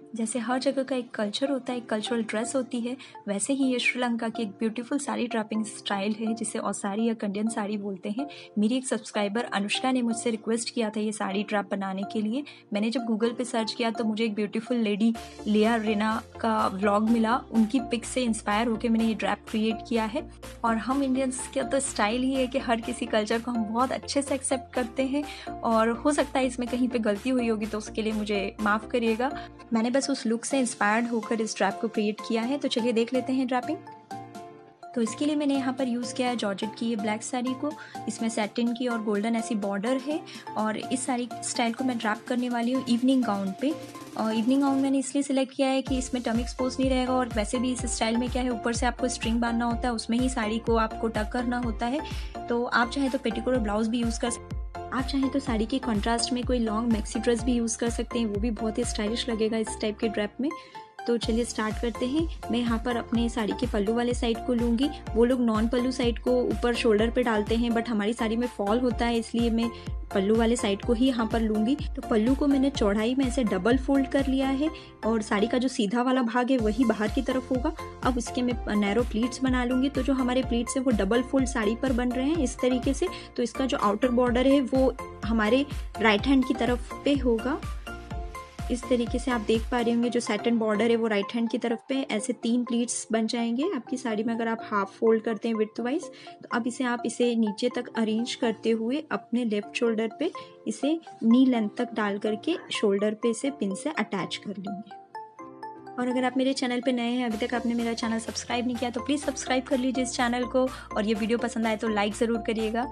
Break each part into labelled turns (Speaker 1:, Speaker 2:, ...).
Speaker 1: जैसे हर जगह का एक कल्चर होता है, एक कल्चरल ड्रेस होती है, वैसे ही ये श्रीलंका की एक ब्यूटीफुल साड़ी ड्रैपिंग स्टाइल है जिसे ओसारी या कंडियन साड़ी बोलते हैं। मेरी एक सब्सक्राइबर अनुष्का ने मुझसे रिक्वेस्ट किया था ये साड़ी ड्रैप बनाने के लिए। मैंने जब गूगल पे सर्च किया तो मुझे एक ब्यूटीफुल लेडी लिया रेना का व्लॉग मिला। उनकी पिक से इंस्पायर होकर मैंने ये ड्रैप क्रिएट किया है। और हम इंडियंस का तो स्टाइल ही है कि हर किसी कल्चर को हम बहुत अच्छे से एक्सेप्ट करते हैं, और हो सकता है इसमें कहीं पे गलती हुई होगी तो उसके लिए मुझे माफ़ करिएगा। मैंने बस उस लुक से इंस्पायर्ड होकर इस ड्रैप को क्रिएट किया है। तो चलिए देख लेते हैं ड्रैपिंग। तो इसके लिए मैंने यहाँ पर यूज़ किया है जॉर्जेट की ये ब्लैक साड़ी को। इसमें सैटिन की और गोल्डन ऐसी बॉर्डर है, और इस साड़ी स्टाइल को मैं ड्रैप करने वाली हूँ इवनिंग गाउन पे। और इवनिंग गाउन मैंने इसलिए सिलेक्ट किया है कि इसमें टमी एक्सपोज नहीं रहेगा, और वैसे भी इस स्टाइल में क्या है, ऊपर से आपको स्ट्रिंग बांधना होता है, उसमें ही साड़ी को आपको टक करना होता है। तो आप चाहे तो पेटीकोट और ब्लाउज भी यूज़ कर सकते हैं। आप चाहें तो साड़ी के कंट्रास्ट में कोई लॉन्ग मैक्सी ड्रेस भी यूज़ कर सकते हैं, वो भी बहुत ही स्टाइलिश लगेगा इस टाइप के ड्रैप में। तो चलिए स्टार्ट करते हैं। मैं यहाँ पर अपने साड़ी के पल्लू वाले साइड को लूँगी। वो लोग नॉन पल्लू साइड को ऊपर शोल्डर पे डालते हैं, बट हमारी साड़ी में फॉल होता है, इसलिए मैं पल्लू वाले साइड को ही यहाँ पर लूँगी। तो पल्लू को मैंने चौड़ाई में ऐसे डबल फोल्ड कर लिया है, और साड़ी का जो सीधा वाला भाग है वही बाहर की तरफ होगा। अब इसके मैं नैरो प्लीट्स बना लूँगी। तो जो हमारे प्लीट्स हैं वो डबल फोल्ड साड़ी पर बन रहे हैं इस तरीके से। तो इसका जो आउटर बॉर्डर है वो हमारे राइट हैंड की तरफ पे होगा। इस तरीके से आप देख पा रहे होंगे जो सैटिन बॉर्डर है वो राइट हैंड की तरफ पे। ऐसे 3 प्लीट्स बन जाएंगे आपकी साड़ी में अगर आप हाफ फोल्ड करते हैं विड्थ वाइज। तो अब आप इसे नीचे तक अरेंज करते हुए अपने लेफ्ट शोल्डर पे इसे नी लेंथ तक डाल करके शोल्डर पे इसे पिन से अटैच कर लेंगे। और अगर आप मेरे चैनल पे नए हैं, अभी तक आपने मेरा चैनल सब्सक्राइब नहीं किया तो प्लीज़ सब्सक्राइब कर लीजिए इस चैनल को, और ये वीडियो पसंद आए तो लाइक ज़रूर करिएगा।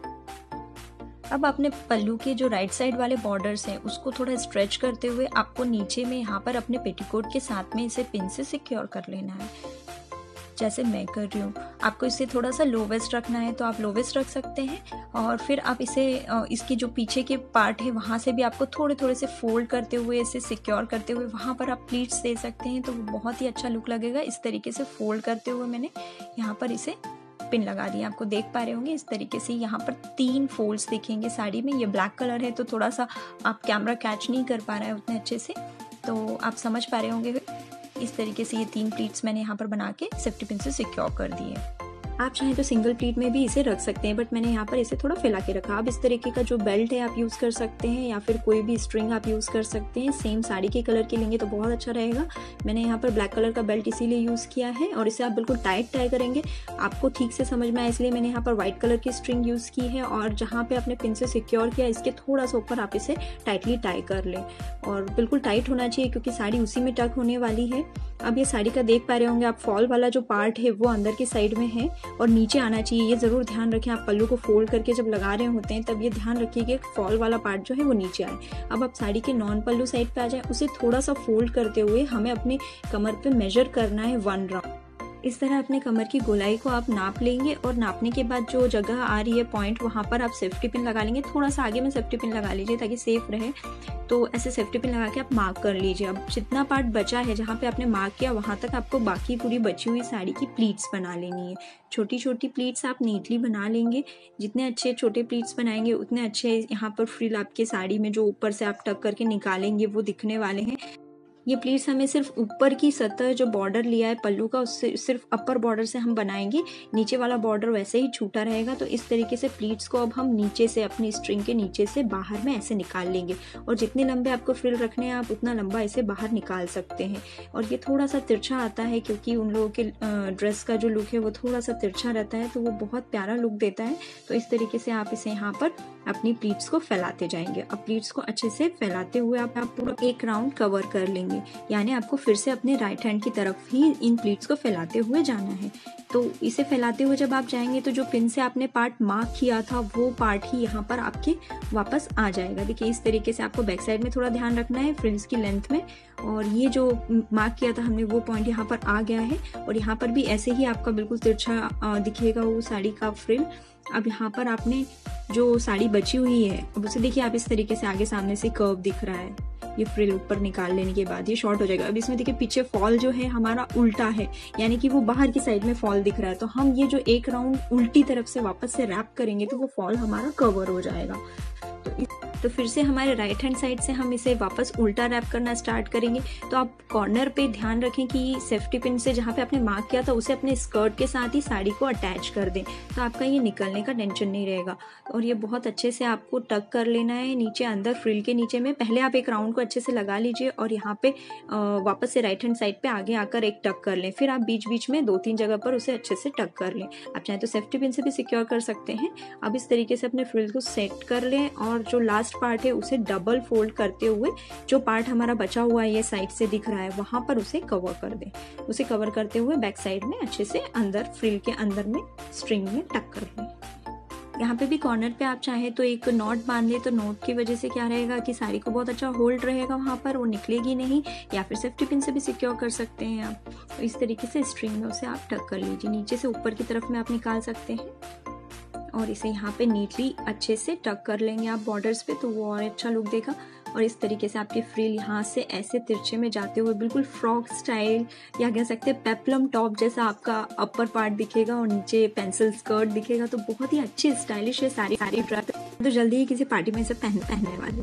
Speaker 1: अब अपने पल्लू के जो राइट साइड वाले बॉर्डर्स हैं उसको थोड़ा स्ट्रेच करते हुए आपको नीचे में यहाँ पर अपने पेटीकोट के साथ में इसे पिन से सिक्योर कर लेना है, जैसे मैं कर रही हूँ। आपको इसे थोड़ा सा लोवेस्ट रखना है तो आप लोवेस्ट रख सकते हैं, और फिर आप इसे इसकी जो पीछे के पार्ट है वहाँ से भी आपको थोड़े थोड़े से फोल्ड करते हुए इसे सिक्योर करते हुए वहाँ पर आप प्लीट्स दे सकते हैं, तो वो बहुत ही अच्छा लुक लगेगा। इस तरीके से फोल्ड करते हुए मैंने यहाँ पर इसे पिन लगा दिया। आपको देख पा रहे होंगे इस तरीके से यहाँ पर 3 फोल्ड्स दिखेंगे साड़ी में। ये ब्लैक कलर है तो थोड़ा सा आप कैमरा कैच नहीं कर पा रहा है उतने अच्छे से, तो आप समझ पा रहे होंगे। इस तरीके से ये 3 प्लीट्स मैंने यहाँ पर बना के सेफ्टी पिन से सिक्योर कर दिए। आप चाहें तो सिंगल प्लीट में भी इसे रख सकते हैं, बट मैंने यहाँ पर इसे थोड़ा फैला के रखा। अब इस तरीके का जो बेल्ट है आप यूज़ कर सकते हैं, या फिर कोई भी स्ट्रिंग आप यूज़ कर सकते हैं। सेम साड़ी के कलर के लेंगे तो बहुत अच्छा रहेगा। मैंने यहाँ पर ब्लैक कलर का बेल्ट इसीलिए यूज़ किया है, और इसे आप बिल्कुल टाइट टाई करेंगे। आपको ठीक से समझ में आए इसलिए मैंने यहाँ पर व्हाइट कलर की स्ट्रिंग यूज़ की है, और जहाँ पे आपने पिन से सिक्योर किया इसके थोड़ा सा ऊपर आप इसे टाइटली टाई कर लें, और बिल्कुल टाइट होना चाहिए क्योंकि साड़ी उसी में टक होने वाली है। अब ये साड़ी का देख पा रहे होंगे आप, फॉल वाला जो पार्ट है वो अंदर की साइड में है और नीचे आना चाहिए। ये जरूर ध्यान रखें, आप पल्लू को फोल्ड करके जब लगा रहे होते हैं तब ये ध्यान रखिए कि फॉल वाला पार्ट जो है वो नीचे आए। अब आप साड़ी के नॉन पल्लू साइड पे आ जाए, उसे थोड़ा सा फोल्ड करते हुए हमें अपने कमर पे मेजर करना है 1 राउंड। इस तरह अपने कमर की गोलाई को आप नाप लेंगे, और नापने के बाद जो जगह आ रही है पॉइंट वहाँ पर आप सेफ्टी पिन लगा लेंगे। थोड़ा सा आगे में सेफ्टी पिन लगा लीजिए ताकि सेफ रहे। तो ऐसे सेफ्टी पिन लगा के आप मार्क कर लीजिए। अब जितना पार्ट बचा है जहाँ पे आपने मार्क किया वहाँ तक आपको बाकी पूरी बची हुई साड़ी की प्लीट्स बना लेनी है। छोटी छोटी प्लीट्स आप नीटली बना लेंगे। जितने अच्छे छोटे प्लीट्स बनाएंगे उतने अच्छे यहाँ पर फ्रिल आपके साड़ी में जो ऊपर से आप टक करके निकालेंगे वो दिखने वाले हैं। ये प्लीट्स हमें सिर्फ ऊपर की सतह जो बॉर्डर लिया है पल्लू का उससे सिर्फ अपर बॉर्डर से हम बनाएंगे, नीचे वाला बॉर्डर वैसे ही छूटा रहेगा। तो इस तरीके से प्लीट्स को अब हम नीचे से अपनी स्ट्रिंग के नीचे से बाहर में ऐसे निकाल लेंगे, और जितने लंबे आपको फ्रिल रखने हैं आप उतना लंबा इसे बाहर निकाल सकते हैं। और ये थोड़ा सा तिरछा आता है क्योंकि उन लोगों के ड्रेस का जो लुक है वो थोड़ा सा तिरछा रहता है, तो वो बहुत प्यारा लुक देता है। तो इस तरीके से आप इसे यहाँ पर अपनी प्लीट्स को फैलाते जाएंगे। अब प्लीट्स को अच्छे से फैलाते हुए आप पूरा 1 राउंड कवर कर लेंगे, यानी आपको फिर से अपने राइट हैंड की तरफ ही इन प्लीट्स को फैलाते हुए जाना है। तो इसे फैलाते हुए जब आप जाएंगे तो जो पिन से आपने पार्ट मार्क किया था वो पार्ट ही यहाँ पर आपके वापस आ जाएगा। देखिए इस तरीके से आपको बैक साइड में थोड़ा ध्यान रखना है फ्रिल्स की लेंथ में, और ये जो मार्क किया था हमने वो पॉइंट यहाँ पर आ गया है, और यहाँ पर भी ऐसे ही आपका बिल्कुल तिरछा दिखेगा वो साड़ी का फ्रिल। अब यहाँ पर आपने जो साड़ी बची हुई है अब उसे देखिए आप इस तरीके से आगे सामने से कर्व दिख रहा है। ये फ्रिल ऊपर निकाल लेने के बाद ये शॉर्ट हो जाएगा। अब इसमें देखिए पीछे फॉल जो है हमारा उल्टा है, यानी कि वो बाहर की साइड में फॉल दिख रहा है। तो हम ये जो 1 राउंड उल्टी तरफ से वापस से रैप करेंगे तो वो फॉल हमारा कवर हो जाएगा। तो फिर से हमारे राइट हैंड साइड से हम इसे वापस उल्टा रैप करना स्टार्ट करेंगे। तो आप कॉर्नर पे ध्यान रखें कि सेफ्टी पिन से जहाँ पे आपने मार्क किया था उसे अपने स्कर्ट के साथ ही साड़ी को अटैच कर दें, तो आपका ये निकलने का टेंशन नहीं रहेगा। और ये बहुत अच्छे से आपको टक कर लेना है नीचे अंदर फ्रिल के नीचे में। पहले आप एक राउंड को अच्छे से लगा लीजिए और यहाँ पे वापस से राइट हैंड साइड पे आगे आकर एक टक कर लें। फिर आप बीच बीच में 2-3 जगह पर उसे अच्छे से टक कर लें। आप चाहे तो सेफ्टी पिन से भी सिक्योर कर सकते हैं। अब इस तरीके से अपने फ्रिल को सेट कर लें और जो लास्ट पार्ट है उसे डबल फोल्ड करते हुए जो पार्ट हमारा बचा हुआ है ये साइड से दिख रहा है वहां पर उसे कवर कर दें। उसे कवर करते हुए बैक साइड में अच्छे से अंदर फ्रिल के अंदर में स्ट्रिंग में टक कर लें। यहाँ पे भी कॉर्नर पे आप चाहे तो एक नॉट बांध ले, तो नॉट की वजह से क्या रहेगा कि साड़ी को बहुत अच्छा होल्ड रहेगा, वहाँ पर वो निकलेगी नहीं। या फिर सेफ्टी पिन से भी सिक्योर कर सकते हैं आप। तो इस तरीके से स्ट्रिंग में उसे आप टक कर लीजिए। नीचे से ऊपर की तरफ में आप निकाल सकते हैं और इसे यहाँ पे नीटली अच्छे से टक कर लेंगे आप बॉर्डर्स पे, तो वो और अच्छा लुक देगा। और इस तरीके से आपकी फ्रिल यहाँ से ऐसे तिरछे में जाते हुए बिल्कुल फ्रॉक स्टाइल या कह सकते हैं पेप्लम टॉप जैसा आपका अपर पार्ट दिखेगा और नीचे पेंसिल स्कर्ट दिखेगा। तो बहुत ही अच्छी स्टाइलिश है सारी ड्रेस। तो जल्दी ही किसी पार्टी में इसे पहनने वाले।